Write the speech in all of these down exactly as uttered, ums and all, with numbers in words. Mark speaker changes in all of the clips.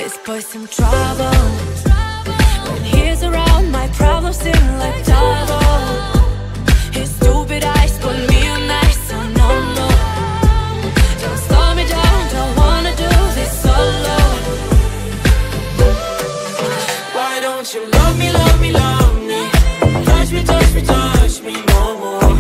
Speaker 1: this boy's in trouble. When he's around, my problems seem like double. His stupid eyes put me on ice, so no, no. Don't slow me down, don't wanna do this solo. Why don't you love me, love me, love me? Touch me, touch me, touch me no more.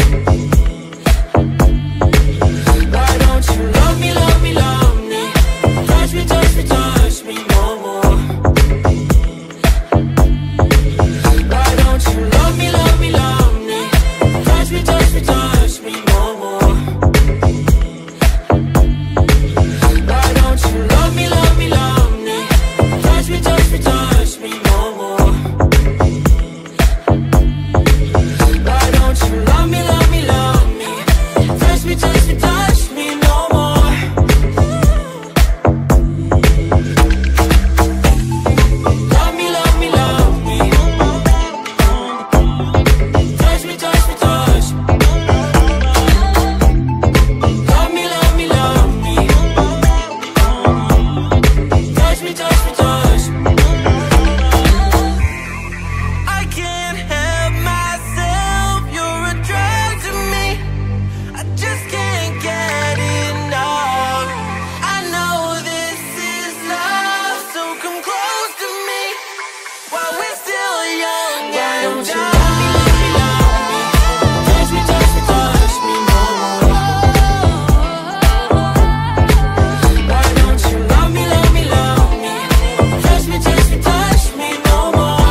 Speaker 1: Why don't you love me, love me, love me? Touch me, touch me, touch me no more. Why don't you love me, love me, love me? Touch me, touch me, touch me no more. Why don't you love me, love me, love me? Touch me, touch me, touch me no more. Why don't you love me, love me, love me? Touch me, touch me, touch me no more. Love me, love me, love me. Touch me, touch me, touch me. Love me, love me, love me. Touch me, touch me, touch me. I can't help myself, you're a drug to me. I just can't get enough. I know this is love, so come close to me while we're still young and dumb. Touch me, touch me, touch me no more. Why don't you love me, love me, love me? Touch me, touch me, touch me no more.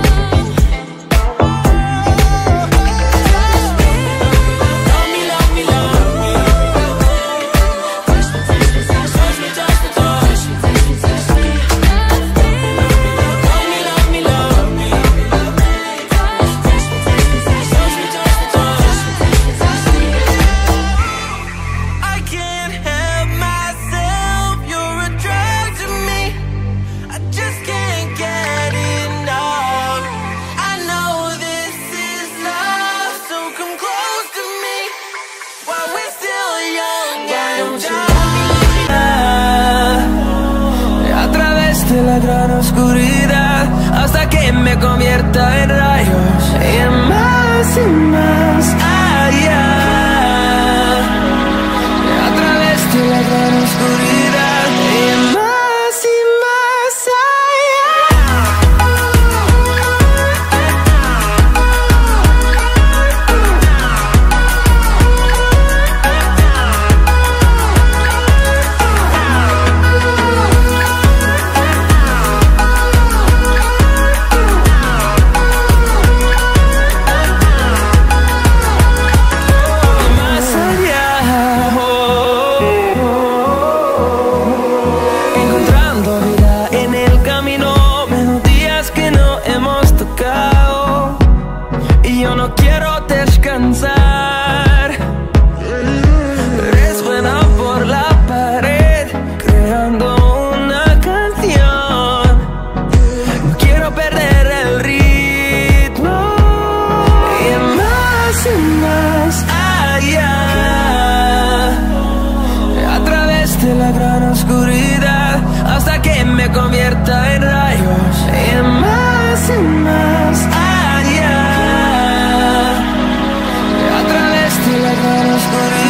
Speaker 1: Love me, love me, love me. Touch me, touch me, touch me, touch me, touch me, touch me, touch me. Love me, love me, love me. Touch me, touch me, touch me, touch me, touch me. I can't help myself, you're a drug to me. I just can't get enough. I know this is love, so come close to me while we're still young and dumb.
Speaker 2: A través de la gran oscuridad, hasta que me convierta en rayos y en más y más allá. A través de la gran oscuridad y en más y más allá. Más allá, encontrando vida en el camino, melodías que no hemos tocado, y yo no quiero descansar. Resuena por la pared, creando una canción. No quiero perder el ritmo, y más y más allá. A través de la gran oscuridad, hasta que me convierta en rayos y más y más allá. A través de la gran oscuridad.